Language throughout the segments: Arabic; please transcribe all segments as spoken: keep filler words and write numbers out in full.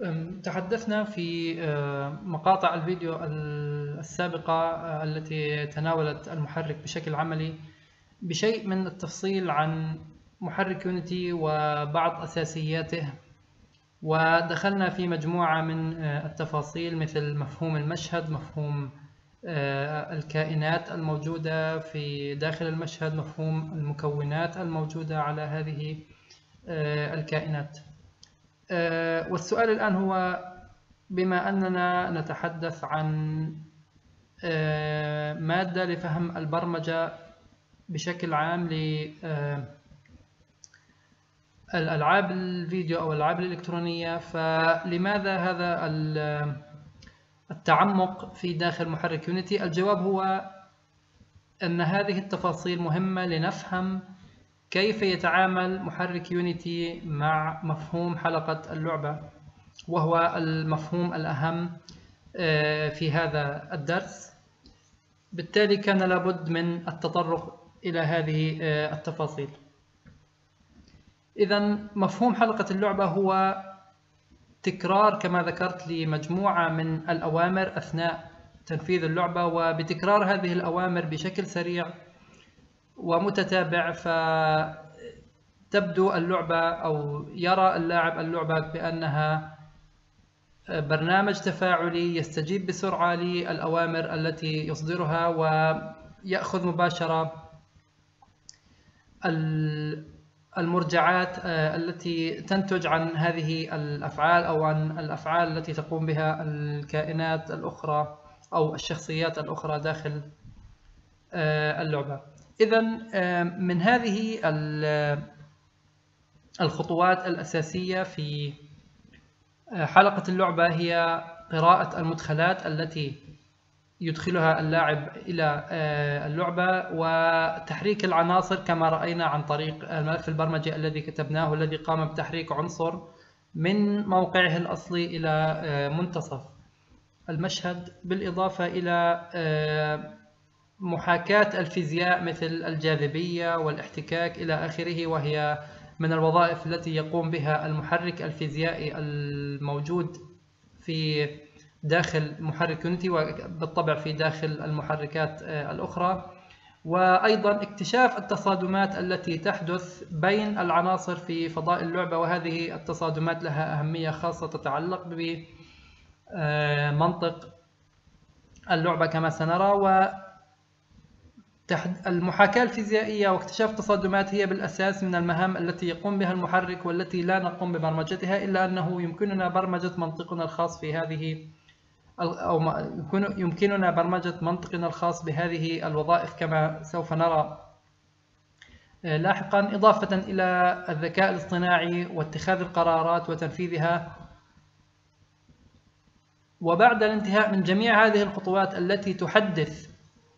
أم، تحدثنا في أه، مقاطع الفيديو السابقة أه، التي تناولت المحرك بشكل عملي بشيء من التفصيل عن محرك يونيتي وبعض أساسياته، ودخلنا في مجموعة من أه، التفاصيل مثل مفهوم المشهد، مفهوم أه، الكائنات الموجودة في داخل المشهد، مفهوم المكونات الموجودة على هذه أه، الكائنات. أه، والسؤال الآن هو، بما أننا نتحدث عن أه، مادة لفهم البرمجة بشكل عام للألعاب الفيديو أو الألعاب الإلكترونية، فلماذا هذا التعمق في داخل محرك يونيتي؟ الجواب هو أن هذه التفاصيل مهمة لنفهم كيف يتعامل محرك يونيتي مع مفهوم حلقة اللعبة، وهو المفهوم الأهم في هذا الدرس. بالتالي كان لابد من التطرق إلى هذه التفاصيل. إذن مفهوم حلقة اللعبة هو تكرار كما ذكرت لمجموعة من الأوامر أثناء تنفيذ اللعبة، وبتكرار هذه الأوامر بشكل سريع ومتتابع فتبدو اللعبة أو يرى اللاعب اللعبة بأنها برنامج تفاعلي يستجيب بسرعة للأوامر التي يصدرها ويأخذ مباشرة المرجعات التي تنتج عن هذه الأفعال أو عن الأفعال التي تقوم بها الكائنات الأخرى أو الشخصيات الأخرى داخل اللعبة. إذن من هذه الخطوات الأساسية في حلقة اللعبة هي قراءة المدخلات التي يدخلها اللاعب إلى اللعبة، وتحريك العناصر كما رأينا عن طريق الملف البرمجي الذي كتبناه، الذي قام بتحريك عنصر من موقعه الأصلي إلى منتصف المشهد، بالإضافة إلى محاكاة الفيزياء مثل الجاذبية والاحتكاك إلى آخره، وهي من الوظائف التي يقوم بها المحرك الفيزيائي الموجود في داخل محرك يونيتي وبالطبع في داخل المحركات الأخرى. وأيضا اكتشاف التصادمات التي تحدث بين العناصر في فضاء اللعبة، وهذه التصادمات لها أهمية خاصة تتعلق بمنطق اللعبة كما سنرى. والمحاكاة الفيزيائية واكتشاف التصادمات هي بالأساس من المهام التي يقوم بها المحرك والتي لا نقوم ببرمجتها، إلا أنه يمكننا برمجة منطقنا الخاص في هذه أو يمكننا برمجة منطقنا الخاص بهذه الوظائف كما سوف نرى لاحقا، إضافة إلى الذكاء الاصطناعي واتخاذ القرارات وتنفيذها. وبعد الانتهاء من جميع هذه الخطوات التي تحدث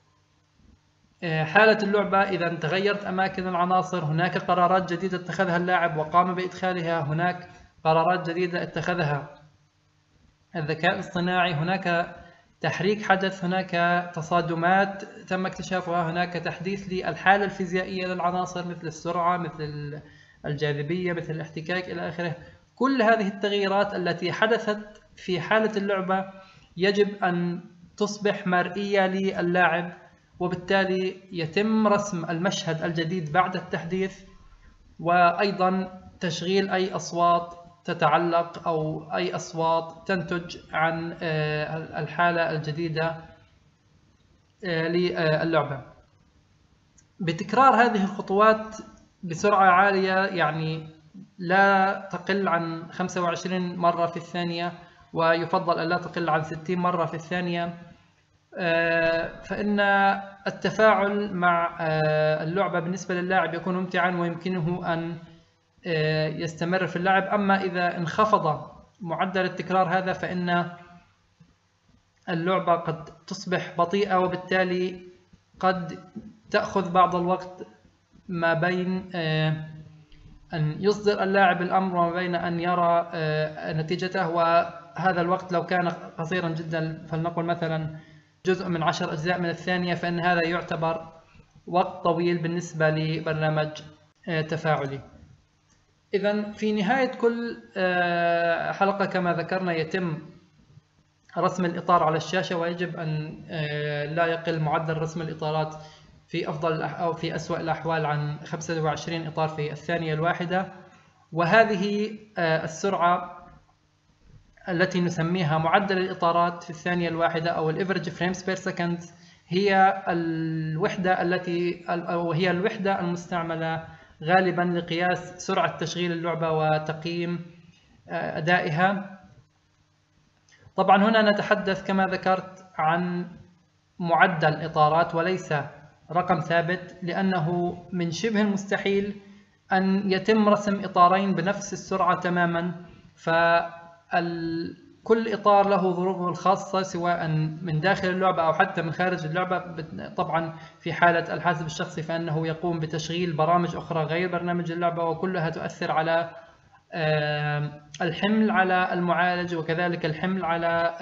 حالة اللعبة، إذا تغيرت أماكن العناصر هناك قرارات جديدة اتخذها اللاعب وقام بإدخالها، هناك قرارات جديدة اتخذها الذكاء الاصطناعي، هناك تحريك حدث، هناك تصادمات تم اكتشافها، هناك تحديث للحالة الفيزيائية للعناصر مثل السرعة، مثل الجاذبية، مثل الاحتكاك إلى آخره. كل هذه التغييرات التي حدثت في حالة اللعبة يجب أن تصبح مرئية للاعب، وبالتالي يتم رسم المشهد الجديد بعد التحديث، وأيضا تشغيل أي أصوات تتعلق أو أي أصوات تنتج عن الحالة الجديدة للعبة. بتكرار هذه الخطوات بسرعة عالية، يعني لا تقل عن خمسة وعشرين مرة في الثانية، ويفضل أن لا تقل عن ستين مرة في الثانية، فإن التفاعل مع اللعبة بالنسبة للاعب يكون ممتعا ويمكنه أن يستمر في اللعب. أما إذا انخفض معدل التكرار هذا فإن اللعبة قد تصبح بطيئة، وبالتالي قد تأخذ بعض الوقت ما بين أن يصدر اللاعب الأمر وما بين أن يرى نتيجته، وهذا الوقت لو كان قصيرا جدا، فلنقل مثلا جزء من عشر أجزاء من الثانية، فإن هذا يعتبر وقت طويل بالنسبة لبرنامج تفاعلي. إذا في نهاية كل حلقة كما ذكرنا يتم رسم الإطار على الشاشة، ويجب أن لا يقل معدل رسم الإطارات في أفضل أو في أسوأ الأحوال عن خمسة وعشرين إطار في الثانية الواحدة. وهذه السرعة التي نسميها معدل الإطارات في الثانية الواحدة أو الافريج فريمز بير سكند هي الوحدة التي أو هي الوحدة المستعملة غالبا لقياس سرعة تشغيل اللعبة وتقييم أدائها. طبعا هنا نتحدث كما ذكرت عن معدل إطارات وليس رقم ثابت، لأنه من شبه المستحيل أن يتم رسم إطارين بنفس السرعة تماما، فكل إطار له ظروفه الخاصة سواء من داخل اللعبة أو حتى من خارج اللعبة. طبعا في حالة الحاسب الشخصي فإنه يقوم بتشغيل برامج أخرى غير برنامج اللعبة، وكلها تؤثر على الحمل على المعالج وكذلك الحمل على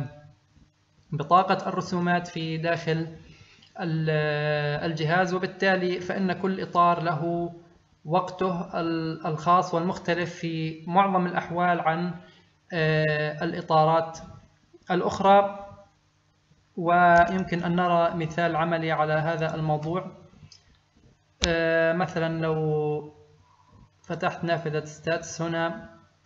بطاقة الرسومات في داخل الجهاز، وبالتالي فإن كل إطار له وقته الخاص والمختلف في معظم الأحوال عن الإطارات الأخرى. ويمكن أن نرى مثال عملي على هذا الموضوع. مثلا لو فتحت نافذة ستاتس هنا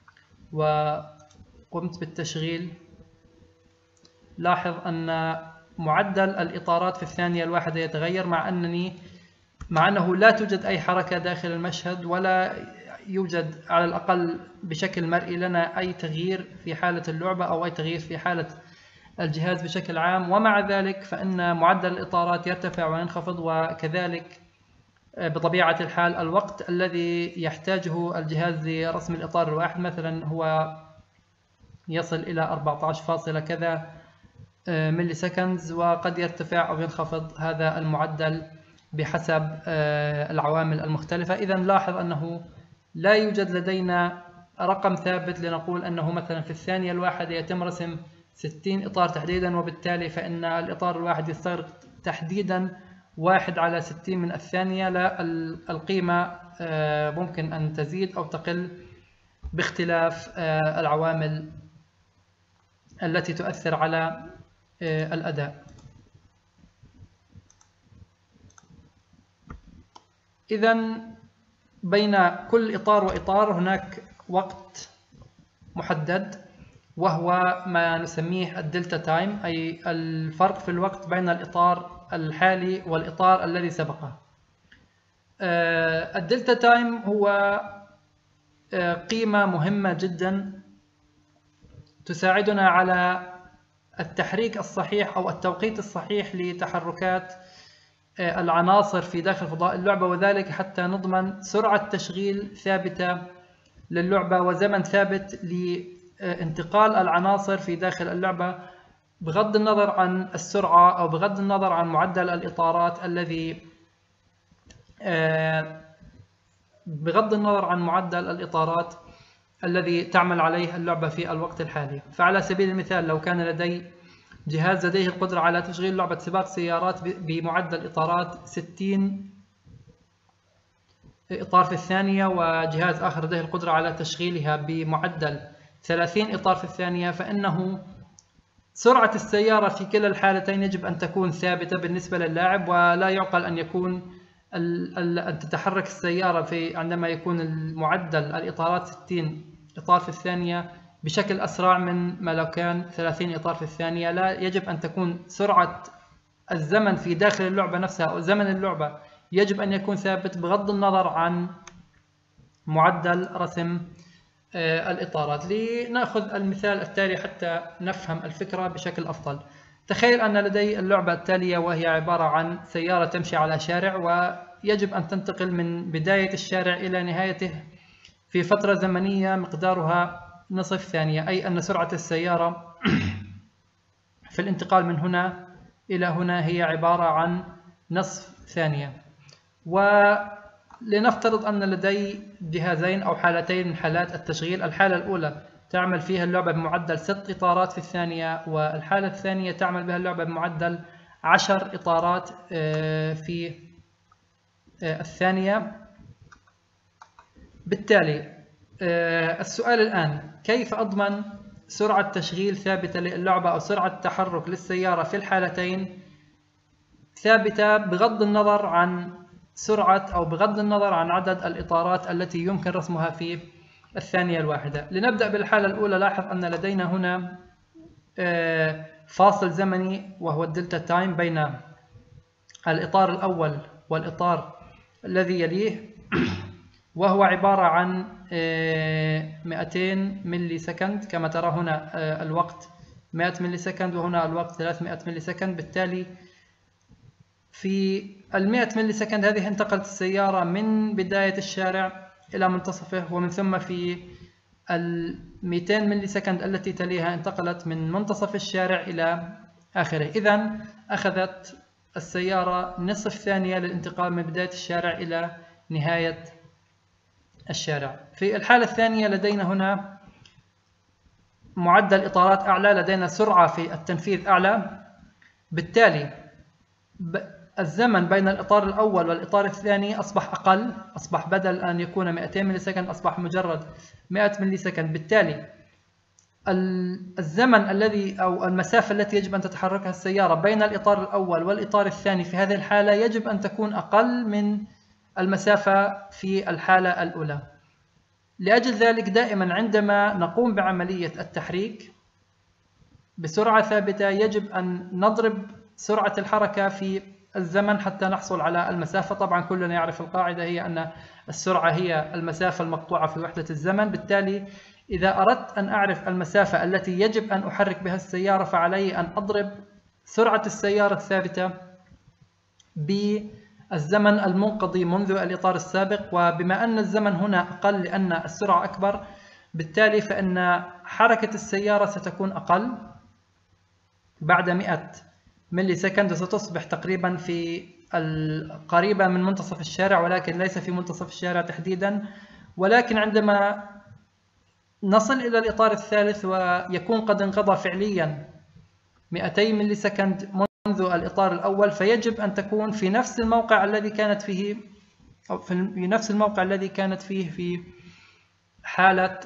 وقمت بالتشغيل، لاحظ أن معدل الإطارات في الثانية الواحدة يتغير مع أنني مع أنه لا توجد أي حركة داخل المشهد، ولا يوجد على الأقل بشكل مرئي لنا أي تغيير في حالة اللعبة أو أي تغيير في حالة الجهاز بشكل عام. ومع ذلك فإن معدل الإطارات يرتفع وينخفض، وكذلك بطبيعة الحال الوقت الذي يحتاجه الجهاز لرسم الإطار الواحد مثلا هو يصل إلى أربعة عشر فاصلة كذا ملي سكندز، وقد يرتفع أو ينخفض هذا المعدل بحسب العوامل المختلفة. إذا لاحظ أنه لا يوجد لدينا رقم ثابت لنقول أنه مثلا في الثانية الواحدة يتم رسم ستين إطار تحديدا، وبالتالي فإن الإطار الواحد يستغرق تحديدا واحد على ستين من الثانية. لا، القيمة ممكن أن تزيد أو تقل باختلاف العوامل التي تؤثر على الأداء. إذا بين كل إطار وإطار هناك وقت محدد، وهو ما نسميه الدلتا تايم، أي الفرق في الوقت بين الإطار الحالي والإطار الذي سبقه. الدلتا تايم هو قيمة مهمة جدا تساعدنا على التحريك الصحيح أو التوقيت الصحيح لتحركات العناصر في داخل فضاء اللعبة، وذلك حتى نضمن سرعة تشغيل ثابتة للعبة وزمن ثابت لانتقال العناصر في داخل اللعبة، بغض النظر عن السرعة أو بغض النظر عن معدل الإطارات الذي بغض النظر عن معدل الإطارات الذي تعمل عليه اللعبة في الوقت الحالي. فعلى سبيل المثال لو كان لدي جهاز لديه القدرة على تشغيل لعبة سباق سيارات بمعدل إطارات ستين إطار في الثانية، وجهاز آخر لديه القدرة على تشغيلها بمعدل ثلاثين إطار في الثانية، فإنه سرعة السيارة في كلا الحالتين يجب أن تكون ثابتة بالنسبة للاعب، ولا يعقل أن يكون أن تتحرك السيارة في عندما يكون المعدل الإطارات ستين إطار في الثانية بشكل أسرع من ما لو كان ثلاثين إطار في الثانية. لا، يجب أن تكون سرعة الزمن في داخل اللعبة نفسها أو زمن اللعبة يجب أن يكون ثابت بغض النظر عن معدل رسم الإطارات. لنأخذ المثال التالي حتى نفهم الفكرة بشكل أفضل. تخيل أن لدي اللعبة التالية، وهي عبارة عن سيارة تمشي على شارع، ويجب أن تنتقل من بداية الشارع إلى نهايته في فترة زمنية مقدارها نصف ثانية، أي أن سرعة السيارة في الانتقال من هنا إلى هنا هي عبارة عن نصف ثانية. ولنفترض أن لدي جهازين أو حالتين من حالات التشغيل. الحالة الأولى تعمل فيها اللعبة بمعدل ست إطارات في الثانية، والحالة الثانية تعمل بها اللعبة بمعدل عشر إطارات في الثانية. بالتالي السؤال الآن: كيف أضمن سرعة تشغيل ثابتة للعبة أو سرعة تحرك للسيارة في الحالتين ثابتة بغض النظر عن سرعة أو بغض النظر عن عدد الإطارات التي يمكن رسمها في الثانية الواحدة؟ لنبدأ بالحالة الأولى. لاحظ أن لدينا هنا فاصل زمني وهو الدلتا تايم بين الإطار الأول والإطار الذي يليه، وهو عبارة عن مئتين ملي سكند. كما ترى هنا الوقت مئة ملي سكند وهنا الوقت ثلاثمئة ملي سكند. بالتالي في المئة ملي سكند هذه انتقلت السيارة من بداية الشارع إلى منتصفه، ومن ثم في المئتين ملي سكند التي تليها انتقلت من منتصف الشارع إلى آخره. إذن أخذت السيارة نصف ثانية للانتقال من بداية الشارع إلى نهاية الشارع. في الحالة الثانية لدينا هنا معدل إطارات أعلى، لدينا سرعة في التنفيذ أعلى. بالتالي الزمن بين الإطار الأول والإطار الثاني أصبح أقل، أصبح بدل أن يكون مئتين ملي سكند أصبح مجرد مئة ملي سكند. بالتالي الزمن الذي أو المسافة التي يجب أن تتحركها السيارة بين الإطار الأول والإطار الثاني في هذه الحالة يجب أن تكون أقل من المسافة في الحالة الأولى. لأجل ذلك دائما عندما نقوم بعملية التحريك بسرعة ثابتة يجب أن نضرب سرعة الحركة في الزمن حتى نحصل على المسافة. طبعا كلنا يعرف القاعدة، هي أن السرعة هي المسافة المقطوعة في وحدة الزمن. بالتالي إذا أردت أن أعرف المسافة التي يجب أن أحرك بها السيارة فعلي أن أضرب سرعة السيارة الثابتة بالزمن المنقضي منذ الإطار السابق، وبما أن الزمن هنا أقل لأن السرعة أكبر بالتالي فإن حركة السيارة ستكون أقل. بعد مئة ملي سكند ستصبح تقريبا في القريبة من منتصف الشارع، ولكن ليس في منتصف الشارع تحديدا. ولكن عندما نصل إلى الإطار الثالث ويكون قد انقضى فعليا مئتين ملي سكند منذ الإطار الأول فيجب أن تكون في نفس الموقع الذي كانت فيه أو في نفس الموقع الذي كانت فيه في حالة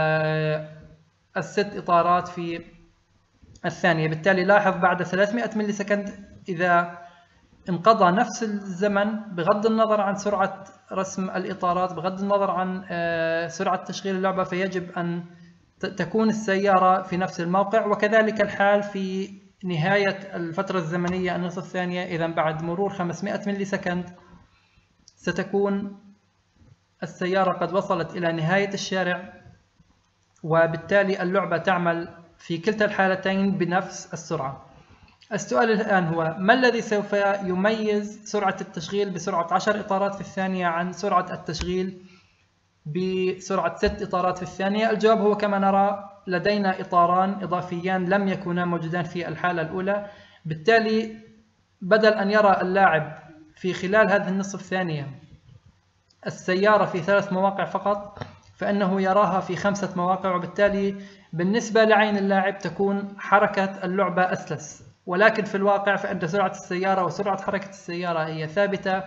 الست إطارات في الثانية. بالتالي لاحظ بعد ثلاثمئة ملي سكند إذا انقضى نفس الزمن بغض النظر عن سرعة رسم الإطارات، بغض النظر عن سرعة تشغيل اللعبة، فيجب أن تكون السيارة في نفس الموقع. وكذلك الحال في نهاية الفترة الزمنية النصف الثانية. إذا بعد مرور خمسمئة ملي سكند ستكون السيارة قد وصلت إلى نهاية الشارع، وبالتالي اللعبة تعمل في كلتا الحالتين بنفس السرعة. السؤال الآن هو: ما الذي سوف يميز سرعة التشغيل بسرعة عشر إطارات في الثانية عن سرعة التشغيل بسرعة ست إطارات في الثانية؟ الجواب هو كما نرى لدينا إطاران إضافيان لم يكونا موجودان في الحالة الأولى. بالتالي بدل أن يرى اللاعب في خلال هذه النصف الثانية السيارة في ثلاث مواقع فقط فإنه يراها في خمسة مواقع، وبالتالي بالنسبة لعين اللاعب تكون حركة اللعبة أسلس. ولكن في الواقع فإن سرعة السيارة وسرعة حركة السيارة هي ثابتة،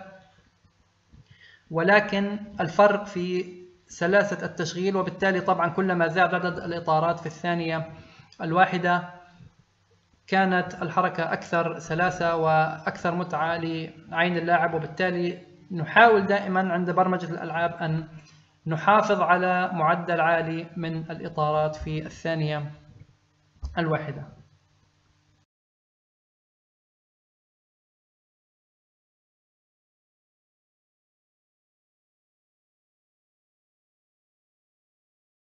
ولكن الفرق في سلاسة التشغيل. وبالتالي طبعا كلما زاد عدد الإطارات في الثانية الواحدة كانت الحركة أكثر سلاسة وأكثر متعة لعين اللاعب. وبالتالي نحاول دائما عند برمجة الألعاب أن نحافظ على معدل عالي من الإطارات في الثانية الواحدة.